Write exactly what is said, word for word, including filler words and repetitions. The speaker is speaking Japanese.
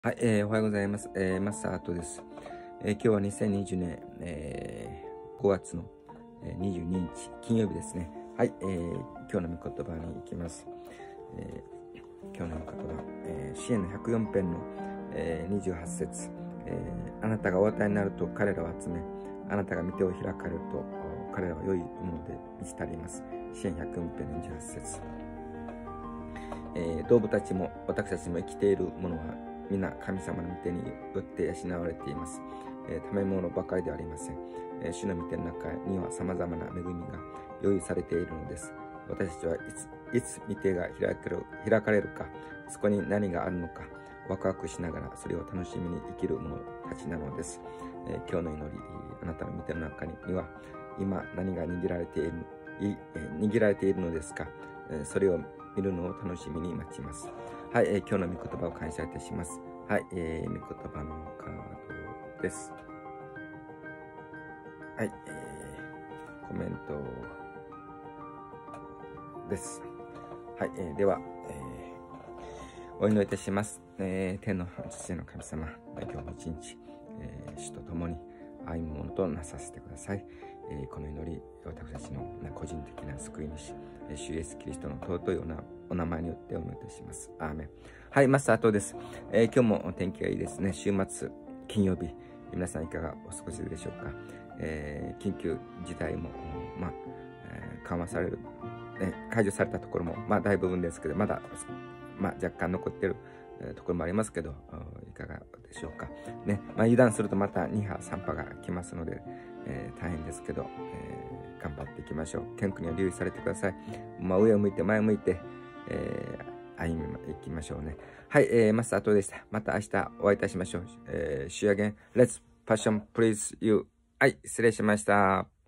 はい、えー、おはようございます。えー、マスターアートです。えー、今日はにせんにじゅうねん、えー、ごがつのにじゅうににち、金曜日ですね。はい、えー、今日の御言葉に行きます。えー、今日の御言葉、えー、詩篇のひゃくよん編の、えー、にじゅうはち節、えー、あなたがお与えになると彼らを集め、あなたが御手を開かれると彼らは良いもので満ち足ります。詩篇ひゃくよん編のにじゅうはち節。えー、動物たちも私たちも生きているものは皆神様の御手によって養われています。えー、食べ物ばかりではありません。えー、主の御手の中には様々な恵みが用意されているのです。私たちはいつ、いつ御手が開かれる、開かれるか、そこに何があるのか、ワクワクしながらそれを楽しみに生きる者たちなのです。えー、今日の祈り、あなたの御手の中には今何が握られている、いえー、握られているのですか。えー、それを見るのを楽しみに待ちます。はい、えー、今日の御言葉を感謝いたします。はい、えー、御言葉のカードです。はい、えー、コメントです。はい、えー、では、えー、お祈りいたします。えー、天の父の神様、今日も一日、えー、主と共に歩むものとなさせてください。えー、この祈り、私たちの個人的な救い主、主イエスキリストの尊いおなお名前によってお祈りいたします。アーメン。はい、マスターとです。えー、今日も天気がいいですね。週末、金曜日、皆さんいかがお過ごしでしょうか。えー、緊急事態も、まあ、えー、緩和される、ね、解除されたところも、まあ、大部分ですけど、まだ、まあ、若干残っているところもありますけど、いかがでしょうか。ね、まあ、油断するとまたに波、さん波が来ますので、えー、大変ですけど、えー、頑張っていきましょう。健康には留意されてください。まあ、上を向いて、前を向いて、えー、歩みていきましょうね。はい、えー、マスターアトでした。また明日お会いいたしましょう。えー、See you again. Let's passion please you. はい、失礼しました。